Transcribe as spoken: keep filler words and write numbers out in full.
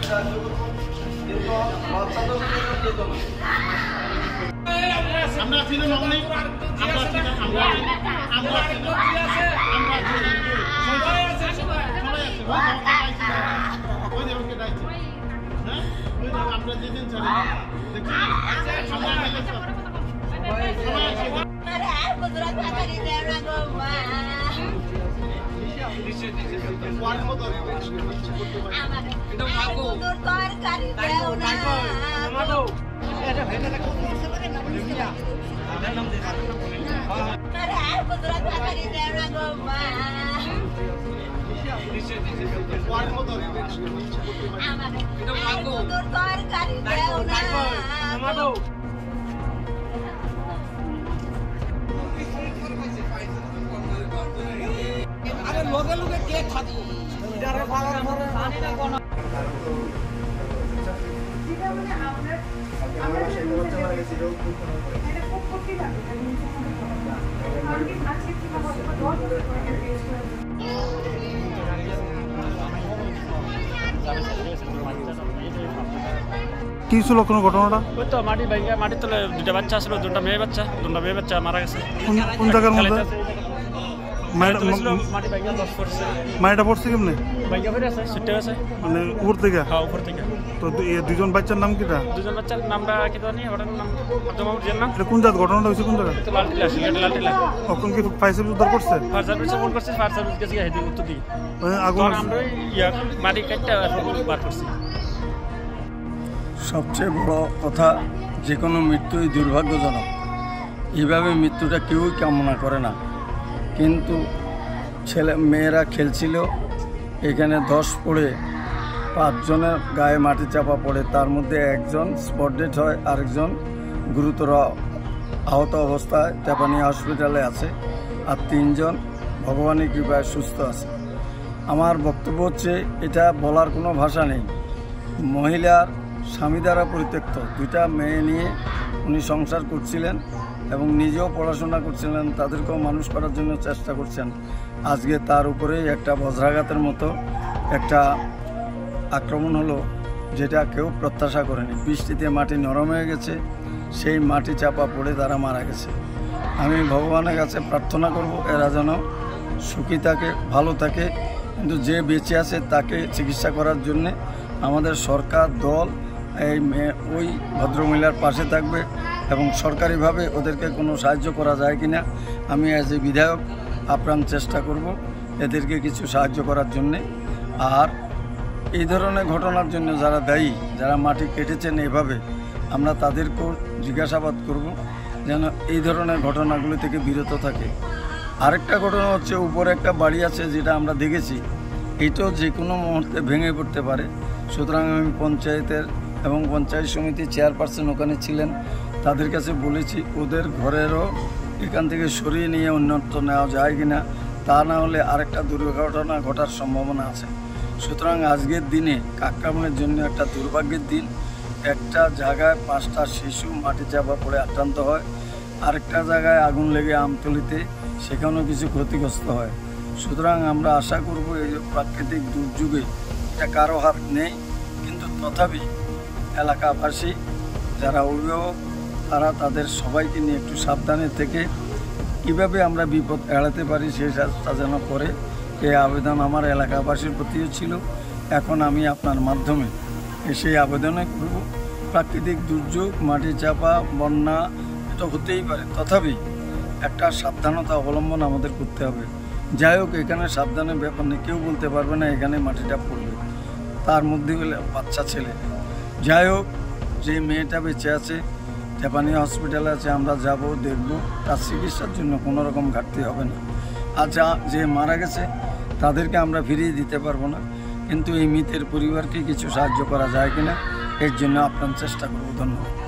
আমরা ছিলাম অনেক আমরা ছিলাম আমরা আমরা আমরা সবাই আছে সবাই আছে ওই যে ওকে ডাইছে হ্যাঁ ওই যে আমরা যেদিন চলে দেখি আমরা মিলে সবাই সবাই আছে আরে আর বদরা তাড়াতাড়ি দেও না গো মা নিচে নিচে ওয়ার মতো আমাকে এটা মাগো দূর তরকারি দেও না মাগো এটা ভেটা কোন করছে মানে নাম নিয়া আরে নাম দেখা আরে আর বদরা তাড়াতাড়ি দেও না গো মা নিচে নিচে ওয়ার মতো আমাকে এটা মাগো দূর তরকারি দেও না মাগো আরে লগে লগে কে থাকবো এটারে পালার পরে জানি না কোন যেটা মানে আমরা আমরা সেটা হচ্ছে না ছিল এটা খুব কঠিন লাগে আর কি আছে কি হবে দশ বছর পরে টেস্ট করে কি ছিল কোনো ঘটনাটা? ওই তো মাটি ভাঙা মাটির তলে দুটা বাচ্চা ছিল, দুটা মেয়ে বাচ্চা, দুটা মেয়ে বাচ্চা মারা গেছে। কোন জায়গার মধ্যে? মাটিটা পড়ছে কেমনে? মানে উপর থেকে? হ্যাঁ উপর থেকে। তো দুজন বাচ্চার নাম কিটা? দুজন বাচ্চার নামটা কি জানি, ওটার নাম আব্দুল নাম। এটা কোন জায়গা ঘটনাটা হয়েছে? কোন জায়গা? লালটিলা, সিলেট লালটিলা। এখন কি ফায়ার সার্ভিস উদ্ধার করছে? ফায়ার সার্ভিস ফোন করছে, ফায়ার সার্ভিস গেছে হেদি উত্তর দিই। আগুন আমরা ইয়া মাটি কাটতে বার করছি। সবচেয়ে বড় কথা, যে কোনো মৃত্যুই দুর্ভাগ্যজনক। এইভাবে মৃত্যুটা কেউই কামনা করে না, কিন্তু ছেলে মেয়েরা খেলছিল, এখানে ধস পড়ে পাঁচজনের গায়ে মাটি চাপা পড়ে, তার মধ্যে একজন স্পট ডেড হয়, আরেকজন গুরুতর আহত অবস্থায় জাপানি হসপিটালে আছে, আর তিনজন ভগবানের কৃপায় সুস্থ আছে। আমার বক্তব্য হচ্ছে, এটা বলার কোনো ভাষা নেই। মহিলার স্বামী দ্বারা পরিত্যক্ত, দুইটা মেয়ে নিয়ে উনি সংসার করছিলেন এবং নিজেও পড়াশোনা করছিলেন, তাদেরকেও মানুষ করার জন্য চেষ্টা করছেন। আজকে তার উপরেই একটা বজ্রাঘাতের মতো একটা আক্রমণ হলো, যেটা কেউ প্রত্যাশা করেনি। বৃষ্টিতে মাটি নরম হয়ে গেছে, সেই মাটি চাপা পড়ে তারা মারা গেছে। আমি ভগবানের কাছে প্রার্থনা করব এরা যেন সুখী থাকে, ভালো থাকে, কিন্তু যে বেঁচে আছে তাকে চিকিৎসা করার জন্যে আমাদের সরকার দল এই ওই ভদ্রমহিলার পাশে থাকবে এবং সরকারিভাবে ওদেরকে কোনো সাহায্য করা যায় কিনা আমি অ্যাজ এ বিধায়ক আপ্রাণ চেষ্টা করব এদেরকে কিছু সাহায্য করার জন্যে। আর এই ধরনের ঘটনার জন্য যারা দায়ী, যারা মাটি কেটেছেন এভাবে, আমরা তাদেরকেও জিজ্ঞাসাবাদ করব যেন এই ধরনের ঘটনাগুলি থেকে বিরত থাকে। আরেকটা ঘটনা হচ্ছে, উপরে একটা বাড়ি আছে যেটা আমরা দেখেছি, এটাও যে কোনো মুহূর্তে ভেঙে পড়তে পারে। সুতরাং আমি পঞ্চায়েতের এবং পঞ্চায়েত সমিতির চেয়ারপারসন ওখানে ছিলেন, তাদের কাছে বলেছি ওদের ঘরেরও এখান থেকে সরিয়ে নিয়ে অন্যত্র নেওয়া যায় কিনা, তা না হলে আরেকটা দুর্ঘটনা ঘটার সম্ভাবনা আছে। সুতরাং আজকের দিনে আক্রমণের জন্য একটা দুর্ভাগ্যের দিন। একটা জায়গায় পাঁচটা শিশু মাটি চাপা পড়ে আক্রান্ত হয়, আরেকটা জায়গায় আগুন লেগে আমতলিতে সেখানেও কিছু ক্ষতিগ্রস্ত হয়। সুতরাং আমরা আশা করব এই যে প্রাকৃতিক দুর্যোগে এটা কারো হাত নেই, কিন্তু তথাপি এলাকাবাসী যারা অভিভাবক তারা তাদের সবাইকে নিয়ে একটু সাবধানে থেকে কীভাবে আমরা বিপদ এড়াতে পারি সেই চেষ্টা যেন করে, এই আবেদন আমার এলাকাবাসীর প্রতিও ছিল। এখন আমি আপনার মাধ্যমে সেই আবেদনে করব, প্রাকৃতিক দুর্যোগ, মাটি চাপা, বন্যা এটা হতেই পারে, তথাপি একটা সাবধানতা অবলম্বন আমাদের করতে হবে। যাই হোক, এখানে সাবধানের ব্যাপার নেই, কেউ বলতে পারবে না এখানে মাটিটা পড়বে, তার মধ্যে হলে বাচ্চা ছেলে। যাই হোক, যে মেয়েটা বেঁচে আছে জাপানি হসপিটালে আছে, আমরা যাব, দেখব, তার চিকিৎসার জন্য কোনো রকম ঘাটতি হবে না। আর যা যে মারা গেছে তাদেরকে আমরা ফিরিয়ে দিতে পারবো না, কিন্তু এই মৃতের পরিবারকে কিছু সাহায্য করা যায় কিনা এর জন্য আপ্রাণ চেষ্টা করব। ধন্যবাদ।